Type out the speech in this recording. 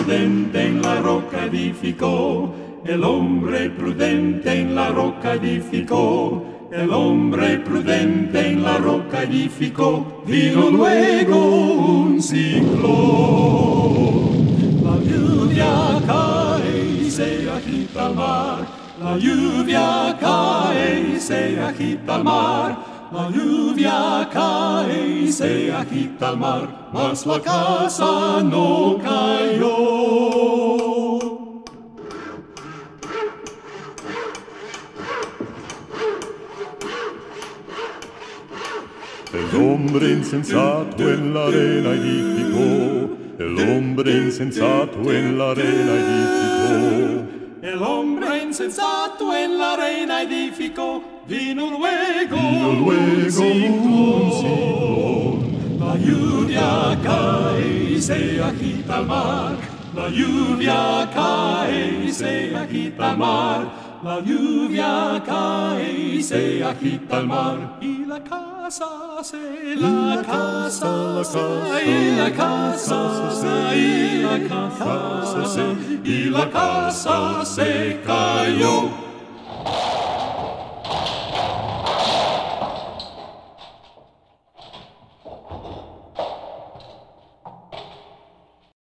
prudente en la roca edificó, el hombre prudente en la roca edificó, el hombre prudente en la roca edificó. Vino luego un ciclón, la lluvia cae y se agita el mar, la lluvia cae y se agita el mar. La lluvia cae y se agita el mar, mas la casa no cayó. El hombre insensato en la arena edificó, el hombre insensato en la arena edificó. El hombre insensato en la arena edificó, vino luego un ciclón. La lluvia cae y se agita el mar, la lluvia cae y se agita el mar, la lluvia cae y se agita el mar. Y la casa se, la casa se, y la casa se, y la casa se, y la casa se cayó.